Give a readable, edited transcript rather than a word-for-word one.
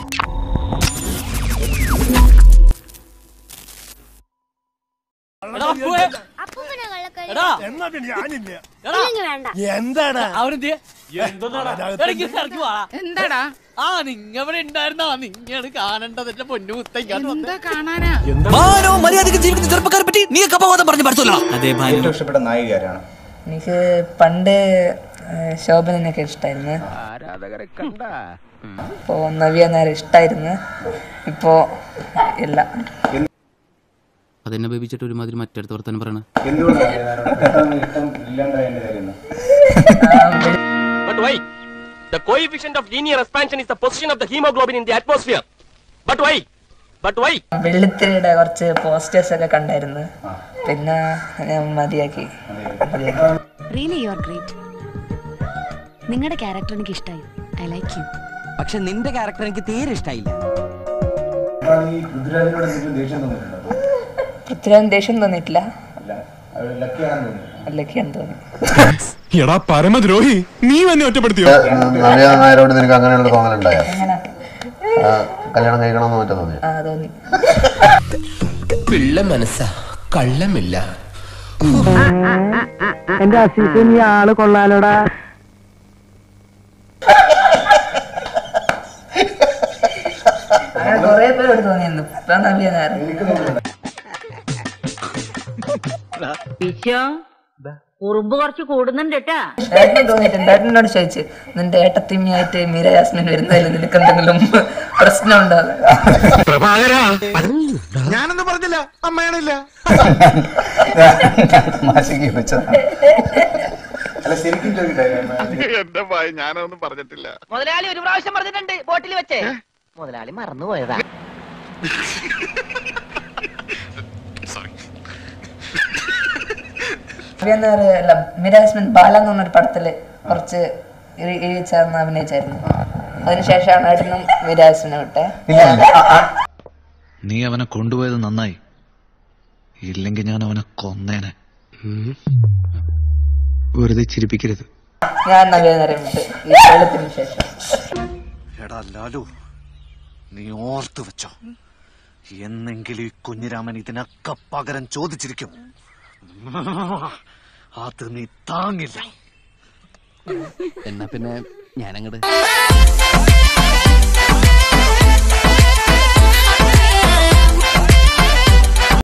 എന്താടാ എന്താടാ നിങ്ങവിടെ ഉണ്ടായിരുന്നാ നിങ്ങാണ് കാണേണ്ടത് എന്റെ പൊന്നു എന്താ കാണാനാ മര്യാദക്ക് ജീവിക്കുന്ന ചെറുപ്പക്കാരെ പറ്റി നീ കപ്പവാദം പറഞ്ഞു പഠിച്ചല്ലോ. ഏറ്റവും ഇഷ്ടപ്പെട്ട നായികരാണ്? എനിക്ക് പണ്ട് ശോഭനൊക്കെ ഇഷ്ടായിരുന്നു. ഇപ്പോ നവ്യ നേരെ ഇഷ്ടായിരുന്നു. ഇപ്പോ ഇല്ല. അതെന്നെ ബേബിച്ചിട്ട് ഒരുമാതിരി മറ്റടുത്ത് വർത്തമാനം പറയണ. But why? The coefficient of linear expansion is the position of the hemoglobin in the atmosphere. But why? But why? വെള്ളിത്തിരിയുടെ കുറച്ച് പോസ്റ്റേഴ്സ് ഒക്കെ കണ്ടായിരുന്നു. പിന്നെ ഞാൻ മതിയാക്കി. Really you are great. നിങ്ങളുടെ ക്യാരക്ടർ എനിക്ക് ഇഷ്ടായി. I like you. പക്ഷെ നിന്റെ ക്യാരക്ടർ എനിക്ക് തീരെ ഇഷ്ടായില്ല. പൃഥ്വിരാജ് ദേഷ്യം തോന്നിയിട്ടില്ല. ലക്കിയാന്ന് തോന്നി. എടാ പരമദ്രോഹി, നീ എന്നെ ഒറ്റപ്പെടുത്തിയോ? നവ്യ നായരോട് നിനക്ക് അങ്ങനെയുള്ള തോന്നലുണ്ടായോ? കല്യാണം കഴിക്കണമെന്ന് മറ്റോ തോന്നി? തോന്നി. പിള്ള മനസ്സാ, കള്ളമില്ല. എന്റെ അസീസ് നീ ആള് കൊള്ളാലോടാ. അങ്ങനെ കൊറേ പേരോട് തോന്നിയിരുന്നു. നവ്യ നായർ ഉറുമ്പ് കുറച്ച് കൂടുന്നുണ്ട് കേട്ടാ. ഏട്ടനും തോന്നിയിട്ടുണ്ട്. ഏട്ടനോട് ചോദിച്ചു, നിന്റെ ഏട്ടത്തിമ്മയായിട്ട് മീര യാസ്മിൻ വരുന്നതിൽ നിനക്ക് എന്തെങ്കിലും പ്രശ്നം ഉണ്ടാകും? ഞാനൊന്നും പറഞ്ഞില്ല, അമ്മയാണില്ല. എന്റെ ഭയ ഞാനൊന്നും പറഞ്ഞിട്ടില്ല. മുതലാളി ഒരു പ്രാവശ്യം പറഞ്ഞിട്ടുണ്ട് ബോട്ടിൽ വെച്ചേ. മുതലാളി മറന്നുപോയതാ. മീര യാസ്മിൻ ബാല എന്ന് പറഞ്ഞൊരു പടത്തില് കുറച്ച് ചേർന്ന് അഭിനയിച്ചായിരുന്നു. അതിനുശേഷമാണ് ഏട്ടനും മീര യാസ്മിനെ വിട്ടെ. നീ അവനെ കൊണ്ടുപോയത് നന്നായി, ഇല്ലെങ്കിൽ ഞാൻ അവനെ കൊന്നേനെ. വെറുതെ ചിരിപ്പിക്കരുത്. ഞാൻ നവ്യ നായരെ വിട്ട് ഈ വെള്ളത്തിന് ശേഷം. എടാ ലാലു, നീ ഓർത്തു വെച്ചോ, എന്നെങ്കിലും ഈ കുഞ്ഞിരാമൻ ഇതിനൊക്കെ പകരം ചോദിച്ചിരിക്കും. അത് നീ താങ്ങില്ല. എന്നാ പിന്നെ ഞാനങ്ങട്